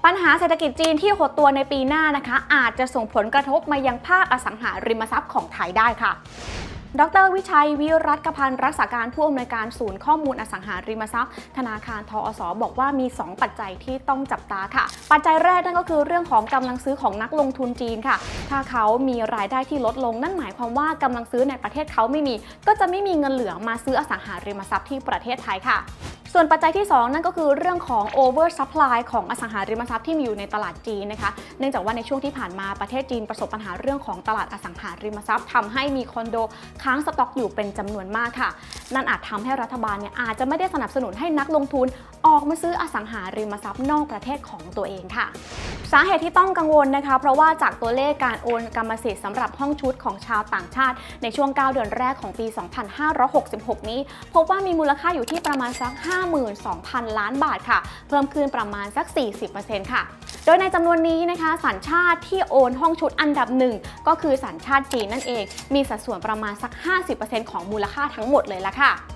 ปัญหาเศรษฐกิจจีนที่หดตัวในปีหน้านะคะอาจจะส่งผลกระทบมายังภาคอสังหาริมทรัพย์ของไทยได้ค่ะดร.วิชัย วิรัตพันธ์รักษาการผู้อำนวยการศูนย์ข้อมูลอสังหาริมทรัพย์ธนาคารทอส.บอกว่ามี2ปัจจัยที่ต้องจับตาค่ะปัจจัยแรกนั่นก็คือเรื่องของกำลังซื้อของนักลงทุนจีนค่ะถ้าเขามีรายได้ที่ลดลงนั่นหมายความว่ากำลังซื้อในประเทศเขาไม่มีก็จะไม่มีเงินเหลือมาซื้ออสังหาริมทรัพย์ที่ประเทศไทยค่ะส่วนปัจจัยที่2นั่นก็คือเรื่องของ over supply ของอสังหาริมทรัพย์ที่มีอยู่ในตลาดจีนนะคะเนื่องจากว่าในช่วงที่ผ่านมาประเทศจีนประสบปัญหาเรื่องของตลาดอสังหาริมทรัพย์ทำให้มีคอนโดค้างสต็อกอยู่เป็นจำนวนมากค่ะนั่นอาจทำให้รัฐบาลอาจจะไม่ได้สนับสนุนให้นักลงทุนออกมาซื้ออสังหาริมทรัพย์นอกประเทศของตัวเองค่ะสาเหตุที่ต้องกังวลนะคะเพราะว่าจากตัวเลขการโอนกรรมสิทธิ์สำหรับห้องชุดของชาวต่างชาติในช่วง9 เดือนแรกของปี 2566 นี้พบว่ามีมูลค่าอยู่ที่ประมาณสัก 52,000 ล้านบาทค่ะเพิ่มขึ้นประมาณสัก 40% ค่ะโดยในจำนวนนี้นะคะสัญชาติที่โอนห้องชุดอันดับ1ก็คือสัญชาติจีนนั่นเองมีสัดส่วนประมาณสัก 50% ของมูลค่าทั้งหมดเลยละค่ะ